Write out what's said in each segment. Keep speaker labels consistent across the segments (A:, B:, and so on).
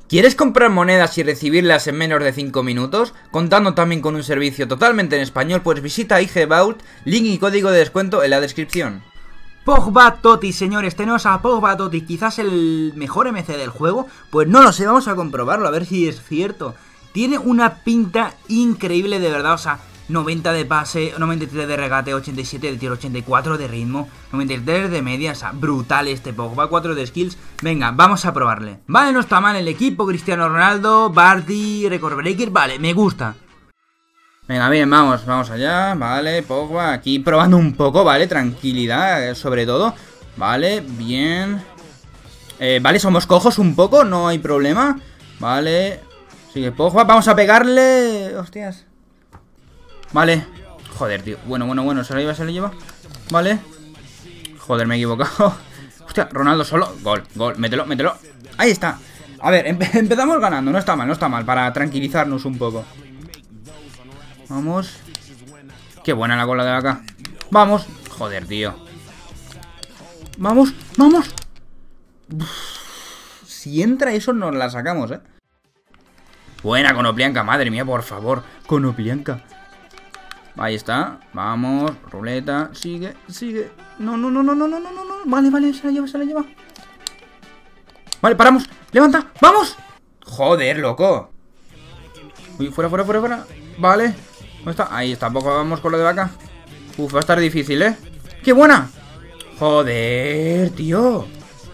A: ¿Quieres comprar monedas y recibirlas en menos de 5 minutos? Contando también con un servicio totalmente en español, pues visita IG Vault, link y código de descuento en la descripción.
B: Pogba Totti, señores, tenemos a Pogba Totti, quizás el mejor MC del juego. Pues no lo sé, vamos a comprobarlo, a ver si es cierto. Tiene una pinta increíble de verdad, o sea, 90 de pase, 93 de regate, 87 de tiro, 84 de ritmo, 93 de media, o sea, brutal este Pogba, 4 de skills. Venga, vamos a probarle. Vale, no está mal el equipo, Cristiano Ronaldo, Bardi, Record Breaker, vale, me gusta.
A: Venga, bien, vamos allá, vale, Pogba, aquí probando un poco, vale, tranquilidad, sobre todo. Vale, bien. Vale, somos cojos un poco, no hay problema. Vale, sigue Pogba, vamos a pegarle, hostias. Vale, joder, tío, bueno, se lo lleva, vale. Joder, me he equivocado. Hostia, Ronaldo solo, gol, mételo, ahí está. A ver, empezamos ganando, no está mal, para tranquilizarnos un poco. Vamos. Qué buena la cola de acá. Vamos, joder, tío. Vamos. Uf, si entra eso nos la sacamos, Buena Konoplyanka, madre mía, por favor. Konoplyanka. Ahí está, vamos, ruleta, sigue. No. Vale, se la lleva. Vale, paramos, levanta, vamos. Joder, loco. Uy, fuera. Vale, ¿dónde está? Ahí está, poco vamos con lo de vaca. Uf, va a estar difícil, ¡Qué buena! Joder, tío.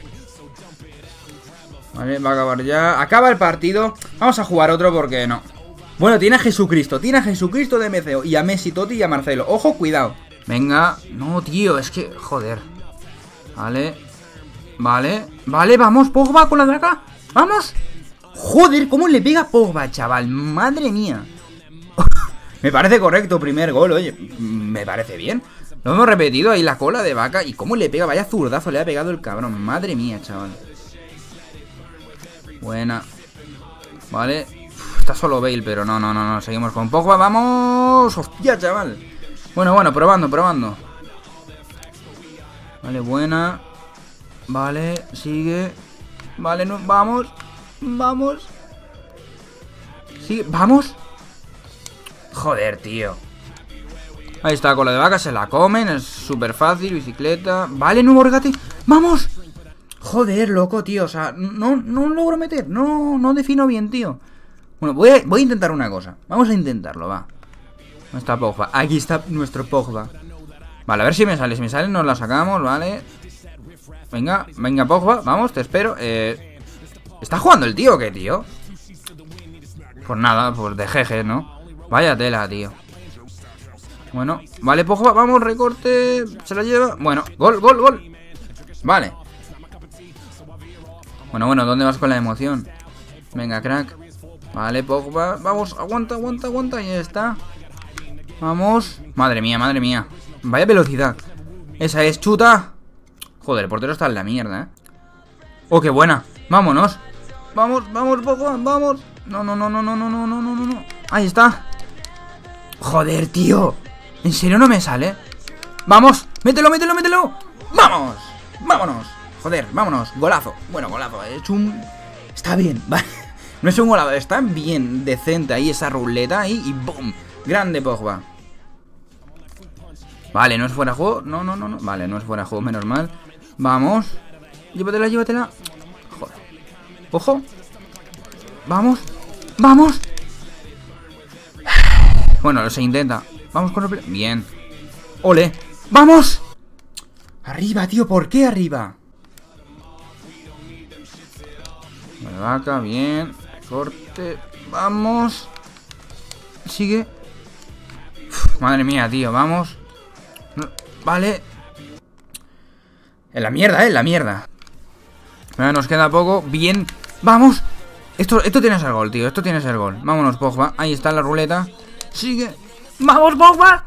A: Vale, va a acabar ya. Acaba el partido, vamos a jugar otro porque no. Bueno, tiene a Jesucristo de MCO. Y a Messi, Totti y a Marcelo. Ojo, cuidado. Venga. No, tío, es que... Joder. Vale, vamos, Pogba con la draca. ¡Vamos! Joder, ¿cómo le pega Pogba, chaval? Madre mía. Me parece correcto, primer gol, oye. Me parece bien. Lo hemos repetido ahí, la cola de vaca. ¿Y cómo le pega? Vaya zurdazo le ha pegado el cabrón. Madre mía, chaval. Buena. Vale. Está solo Bale, pero no, seguimos con Pogba, vamos. Hostia, chaval. Bueno, probando. Vale, buena. Vale, sigue. Vale, no, vamos. Sigue, vamos. Joder, tío. Ahí está, con la de vaca, se la comen. Es súper fácil, bicicleta. Vale, nuevo regate, vamos. Joder, loco, tío, o sea, no logro meter. No defino bien, tío. Bueno, voy a intentar una cosa. Vamos a intentarlo, va. ¿Dónde está Pogba? Aquí está nuestro Pogba. Vale, a ver si me sale. Si me sale nos la sacamos, vale. Venga, Pogba, vamos, te espero. ¿Está jugando el tío o qué, tío? Pues nada, pues de jeje, ¿no? Vaya tela, tío. Bueno, vale, Pogba, vamos, recorte. Se la lleva, bueno, gol. Vale. Bueno, ¿dónde vas con la emoción? Venga, crack. Vale, Pogba, vamos, aguanta, ahí está. Vamos, madre mía. Vaya velocidad. Esa es, chuta. Joder, el portero está en la mierda, Oh, qué buena, vámonos. Vamos, Pogba, vamos. No. Ahí está. Joder, tío. ¿En serio no me sale? Vamos, mételo. Vámonos. Joder, vámonos, golazo. Bueno, golazo, he hecho un... Está bien, vale. No es un golazo, está bien decente ahí esa ruleta ahí y ¡boom! Grande Pogba. Vale, no es fuera de juego. No. Vale, no es fuera de juego, menos mal. Vamos. Llévatela. Joder. Ojo. Vamos. Bueno, se intenta. Vamos con el... Bien. Ole. ¡Vamos! Arriba, tío, ¿por qué arriba? Vale, vaca, bien. Corte, vamos. Sigue. Uf, madre mía, tío, vamos. Vale. En la mierda, Bueno, nos queda poco, bien. Vamos. Esto tiene que ser gol, tío, Vámonos, Pogba, ahí está la ruleta. Sigue. ¡Vamos, Pogba!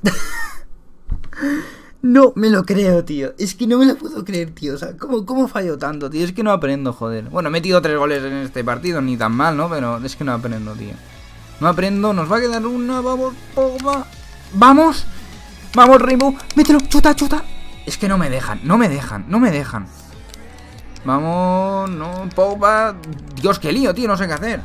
A: No me lo creo, tío. Es que no me lo puedo creer, tío. O sea, ¿cómo fallo tanto, tío? Es que no aprendo, joder. Bueno, he metido 3 goles en este partido, ni tan mal, ¿no? Pero es que no aprendo, tío. No aprendo, nos va a quedar una. Vamos, Pogba. ¡Vamos! ¡Vamos, Rainbow! ¡Mételo! ¡Chuta! Es que no me dejan. Vamos, no, Pogba. Dios, qué lío, tío, no sé qué hacer.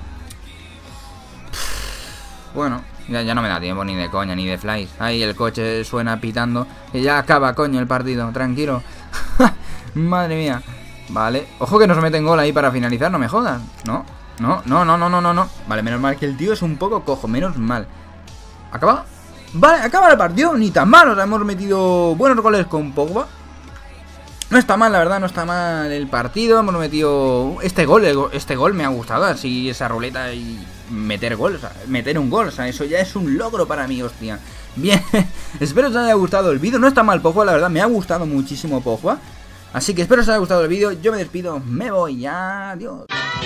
A: Bueno, ya no me da tiempo ni de coña, ni de flies. Ahí el coche suena pitando. Que ya acaba, coño, el partido, tranquilo. Madre mía. Vale, ojo que nos meten gol ahí para finalizar, no me jodas. No. Vale, menos mal que el tío es un poco cojo, menos mal. ¿Acaba? Vale, acaba el partido, ni tan mal. O sea, hemos metido buenos goles con Pogba. No está mal, la verdad, no está mal el partido. Hemos metido este gol me ha gustado. Así esa ruleta y meter gol, o sea, meter un gol, o sea, eso ya es un logro para mí, hostia. Bien, espero que os haya gustado el vídeo. No está mal Pogba, la verdad, me ha gustado muchísimo Pogba. Así que espero que os haya gustado el vídeo. Yo me despido, me voy, adiós.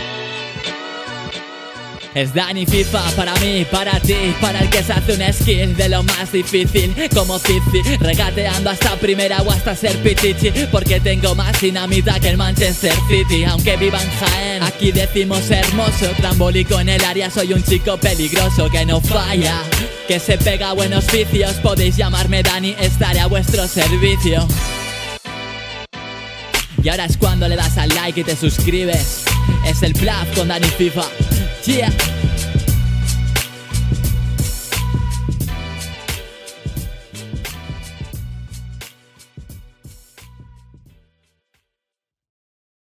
C: Es Dani FIFA para mí, para ti, para el que se hace una skill de lo más difícil, como Cici, regateando hasta primera o hasta ser pitichi, porque tengo más dinamita que el Manchester City. Aunque viva en Jaén, aquí decimos hermoso, trambólico en el área, soy un chico peligroso que no falla, que se pega a buenos vicios. Podéis llamarme Dani, estaré a vuestro servicio. Y ahora es cuando le das al like y te suscribes. Es el Plaf con Dani FIFA. Yeah.